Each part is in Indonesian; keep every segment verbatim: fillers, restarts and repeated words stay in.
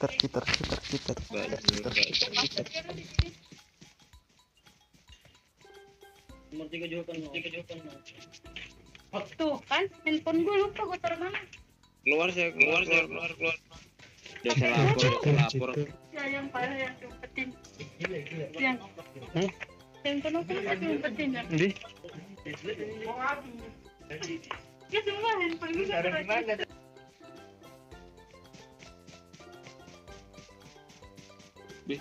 cheater, cheater, cheater, cheater, cheater, cheater, cheater. Nomor tiga juga kan, tiga juga kan. Tuh kan, handphone gue lupa gue taruh mana. Keluar saya, keluar saya, keluar, keluar. Udah saya lapor, udah saya lapor. Ya yang parah yang diumpetin. Yang handphone aku kan diumpetin ya. Di? Ya semua handphone gue Ada di mana? Bih.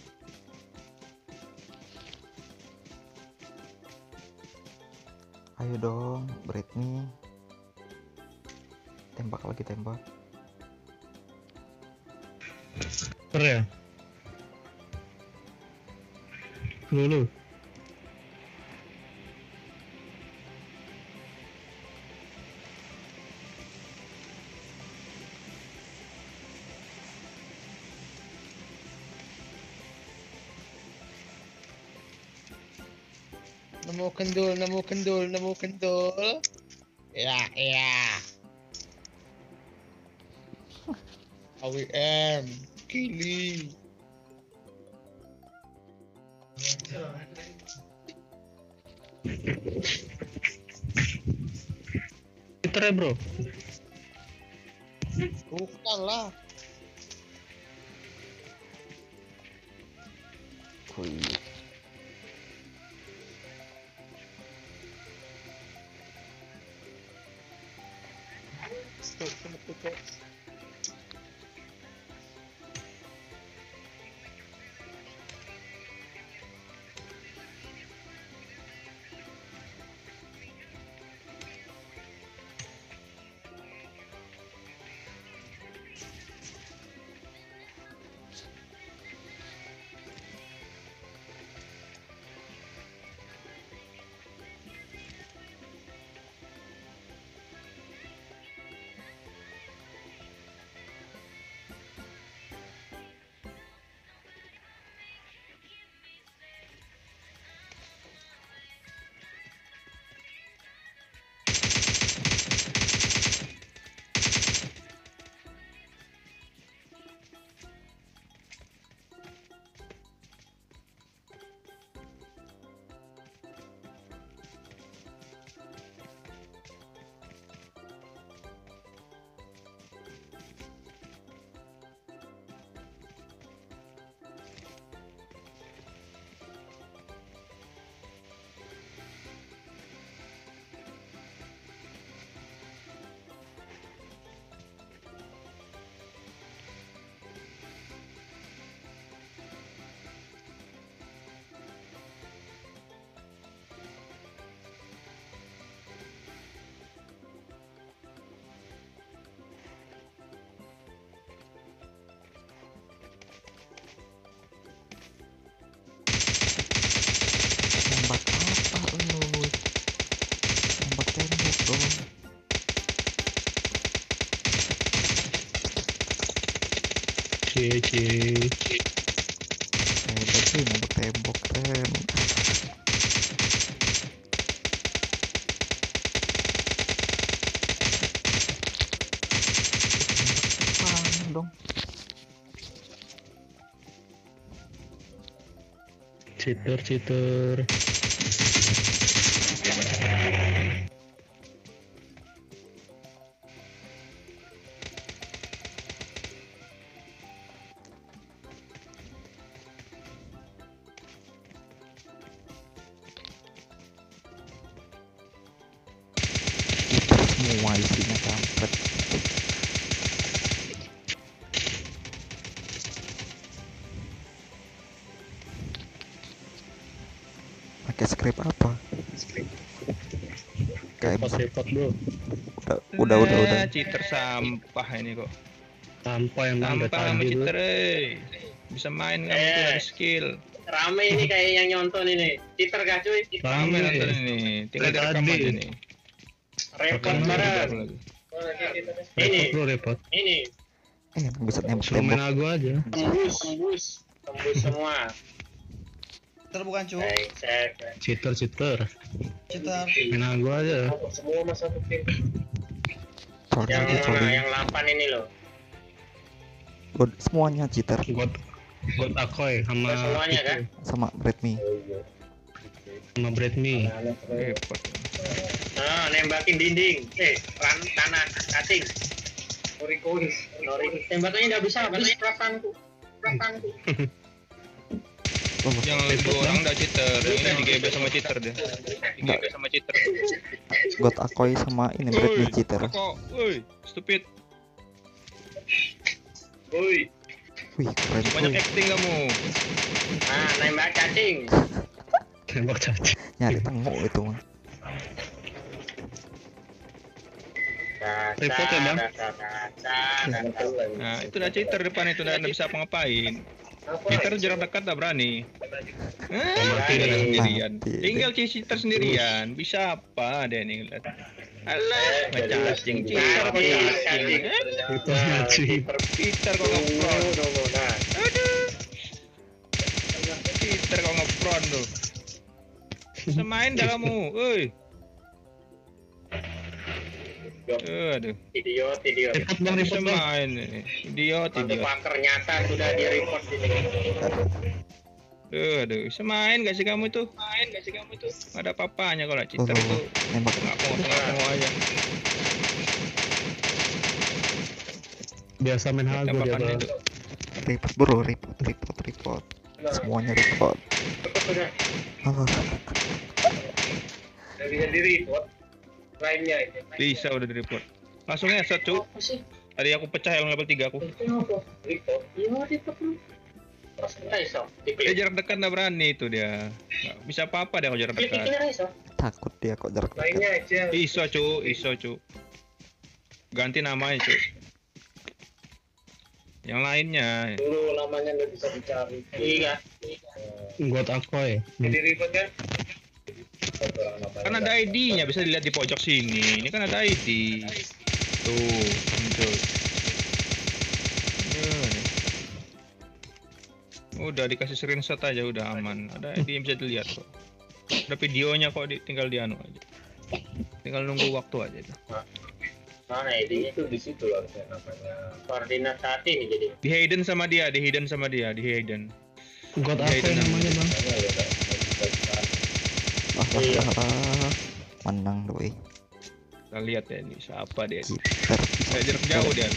Ayo dong, break me. Tembak lagi, tembak. Per ya? Lulu. Nemu kendul, nemu kendul, nemu kendul. Ya, ya. A W M, Kili. Twitter ya bro? Bukan lah. Wih. Tembak apa lu? Tembak tembak dong. Cie cie. Hebat sih nembak tembok keren. Mana dong? Cheater cheater. Semua isinya kampret. Pakai script apa? Kayak Repot repot bro. udah udah udah udah. Eh, cheater sampah ini kok. Sampah yang mana Sampah sama tadi cheater, bro. eh. Bisa main kamu tuh ada skill. Rame ini kayak yang nyonton ini. Cheater gak cuy? Rame Rame. nonton ini. Tinggal Kayak direkam tadi. aja nih. Repot Rame. banget. Lagi. Ini, Repot bro repot. ini. Eh, bisa nembak Suruh main tembok. aku aja. Tembus, tembus. Tembus semua. Cheater bukan cu, Brengsek. Cheater cheater. cheater. Main aku aja. Semua mas satu tim. Sorry, Yang sorry. mana? Yang delapan ini loh. God, semuanya cheater God God Akoy sama Semuanya kan? sama Redmi. sama Bradmi. Repot. Ah, nembakin dinding. Eh, ran tanah, cutting. Norikois, Norikois. Tembakannya nggak bisa, habis perasaanku. Perasaanku. Oh, Yang lain dua orang udah cheater. Ini digebet sama cheater dia. Digebet sama cheater. God Akoy sama ini Redmi cheater. Kok, woi, stupid. Woi. Wih, keren. Banyak Wih, acting kamu. Ah, nembak cacing. Tembak caci. nyari tengok itu mah. Report ya, Bang? Nah, itu udah cheater depan itu udah nggak bisa apa-ngapain. Cheater jarak dekat tak berani. Ah, tinggal sendirian. Mati. Tinggal cheater sendirian. Bisa apa dia nih? Alah, ngecacing cheater, ngecacing. Itu caci. Cheater kok ngepron. Aduh. Cheater kok ngepron tuh. Semain dah kamu, woi. Aduh. Idiot, idiot. Report Bang, report Bang. Semain nih. Idiot, Nanti idiot. paker nyata sudah di report di sini. Aduh, semain gak sih kamu itu? Main gak sih kamu itu? Gak ada apa-apanya kalau Oh, cheater itu. nembak. Ngaku-ngaku aja. Biasa main hago dia, Tembakan Bang. itu. Report bro, report, report, report. Semuanya report. Oh, Dari bisa di report. Lainnya ini. Bisa udah di report. Langsung headshot, cu. Tadi aku pecah yang level tiga aku. Report. Iya, report lu. Terus kita iso. Dia jarak dekat nggak berani itu dia. Nggak bisa apa-apa dia kalau jarak dekat. Klik-kliknya iso. takut dia kok jarak dekat. Lainnya aja. Iso, cu. Iso, cu. Ganti namanya, cu. Yang lainnya. Dulu namanya nggak bisa dicari. Iya. God Akoy. Jadi report kan? Kan ada I D-nya bisa dilihat di pojok sini. Ini kan ada I D. Tuh, muncul. Ya. Udah dikasih screenshot aja udah aman. Ada I D yang bisa dilihat kok. Ada videonya kok, di, tinggal di anu aja. Tinggal nunggu waktu aja itu. Mana idenya itu di situ loh namanya. Koordinat saat ini jadi. Di hidden sama dia, di hidden sama dia, di hidden. God Ya, Akoy itu namanya, Bang. Ah, ah, ah, ah. Menang doi. Kita lihat ya ini siapa dia. Cheater. Saya jarak jauh dia.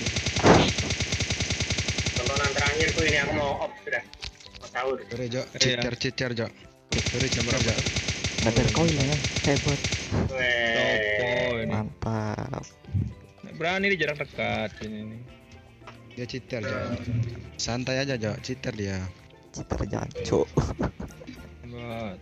Tontonan terakhir tuh ini aku mau off sudah. Mau sahur. Sorry, Jo. Iya. Cheater, cheater, Jo. Sorry, cheater, Jo. Nggak ada koin ya, hebat. Weh. Topo ini. Mantap. Berani di jarak dekat ini nih. Dia cheater, Jo. Santai aja, Jo. Cheater dia. Cheater jancuk. Buat.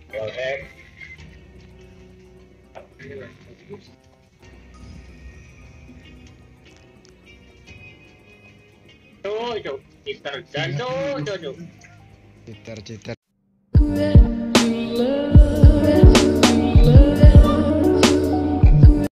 Tuh, tuh. Mister Janjo, Jojo. Cheater, cheater.